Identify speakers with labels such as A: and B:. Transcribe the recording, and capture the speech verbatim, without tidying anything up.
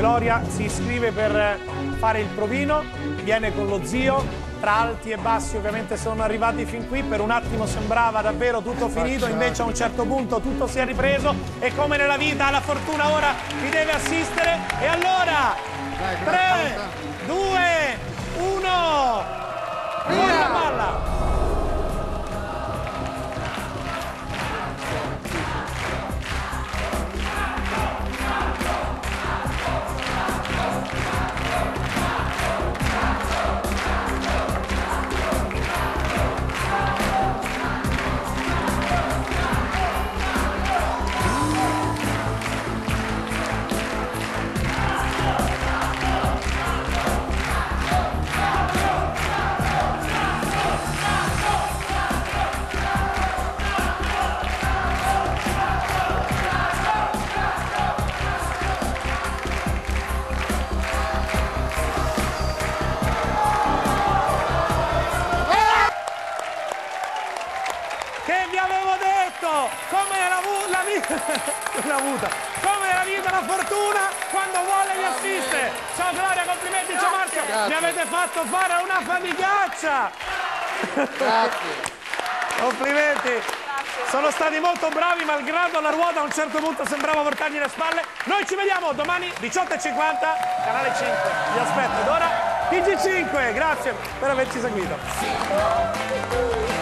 A: Gloria si iscrive per fare il provino, viene con lo zio. Tra alti e bassi ovviamente sono arrivati fin qui, per un attimo sembrava davvero tutto finito, invece a un certo punto tutto si è ripreso e come nella vita la fortuna ora vi deve assistere. E allora tre, due, uno, via la palla! Che vi avevo detto, come la, la vita, la avuta, come la vita la fortuna quando vuole vi assiste. Ciao Gloria, complimenti, ciao Marzio, mi avete fatto fare una faticaccia.
B: Grazie.
A: Complimenti. Grazie. Sono stati molto bravi, malgrado la ruota a un certo punto sembrava portargli le spalle. Noi ci vediamo domani diciotto e cinquanta, canale cinque. Vi aspetto. Ed ora T G cinque, grazie per averci seguito.